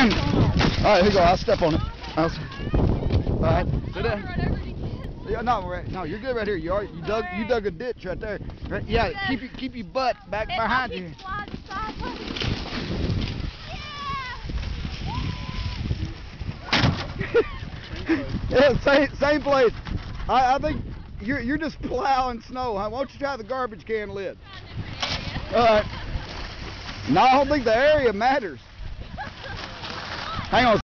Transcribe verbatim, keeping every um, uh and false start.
All right, here you go. I'll step on it. I'll, all right, sit down. Yeah, no, right, no, you're good right here. You are. You dug. You dug a ditch right there. Right, yeah, keep your keep your butt back and behind I'll you. keep sliding sideways. Yeah, same same place. I I think you're you're just plowing snow. Huh? Why don't you try the garbage can lid? All right. No, I don't think the area matters. Hang on.